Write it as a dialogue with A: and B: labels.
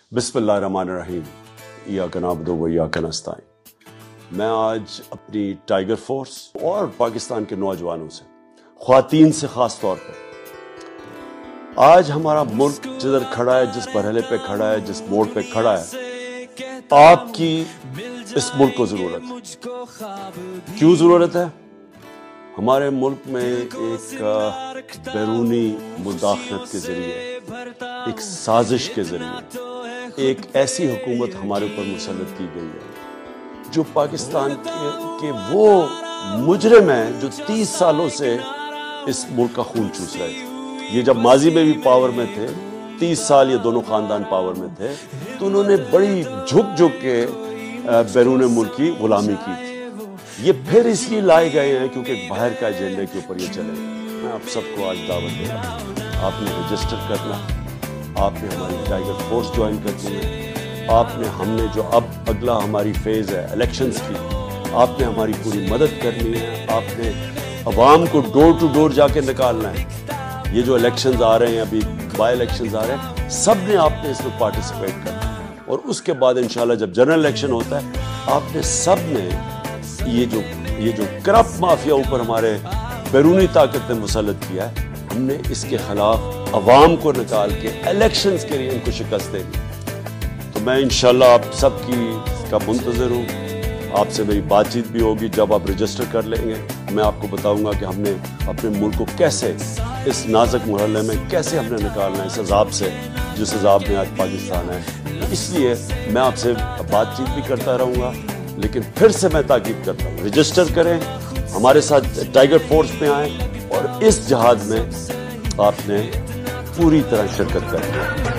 A: बिस्मिल्लाहिर्रहमानिर्रहीम, इय्याका नअबुदु व इय्याका नस्तईन। मैं आज अपनी टाइगर फोर्स और पाकिस्तान के नौजवानों से, ख्वातीन से खास तौर पर, आज हमारा मुल्क जिधर खड़ा है, जिस बरहले पे खड़ा है, जिस मोड़ पे खड़ा है, आपकी इस मुल्क को जरूरत है। क्यों जरूरत है? हमारे मुल्क में एक बैरूनी मुदाखलत के जरिए, एक साजिश के जरिए एक ऐसी हुकूमत हमारे ऊपर मुसल्लत की गई है जो पाकिस्तान के वो मुजरिम हैं जो 30 सालों से इस मुल्क का खून चूस रहे थे। ये जब माजी में भी पावर में थे, 30 साल ये दोनों खानदान पावर में थे, तो उन्होंने बड़ी झुक के बैरून मुल्क की गुलामी की थी। ये फिर इसलिए लाए गए हैं क्योंकि बाहर का एजेंडे के ऊपर ये चले। मैं आप सबको आज दावत दे रहा हूँ, आपने रजिस्टर करना, आपने हमारी टाइगर फोर्स ज्वाइन करनी है, हमने जो अब अगला हमारी फेज़ है इलेक्शंस की, आपने हमारी पूरी मदद करनी है। आपने अवाम को डोर टू डोर जाके निकालना है। ये जो इलेक्शंस आ रहे हैं, अभी बाई इलेक्शंस आ रहे हैं, सब ने आपने इसमें पार्टिसिपेट करना है। और उसके बाद इंशाल्लाह जब जनरल इलेक्शन होता है, आपने सब ने ये जो करप्ट माफिया ऊपर हमारे बैरूनी ताकत ने मुसल्लत किया है, हमने इसके खिलाफ अवाम को निकाल के इलेक्शंस के लिए इनको शिकस्त देनी। तो मैं इंशाल्लाह आप सबकी का मुंतज़िर हूँ। आपसे मेरी बातचीत भी होगी जब आप रजिस्टर कर लेंगे। मैं आपको बताऊंगा कि हमने अपने मुल्क को कैसे इस नाजुक मरहले में कैसे हमने निकालना है इस अजाब से, जिस अजाब में आज पाकिस्तान है। इसलिए मैं आपसे बातचीत भी करता रहूँगा, लेकिन फिर से मैं ताकीद करता हूँ, रजिस्टर करें, हमारे साथ टाइगर फोर्स में आएँ और इस जहाद में आपने पूरी तरह शिरकत करनी है।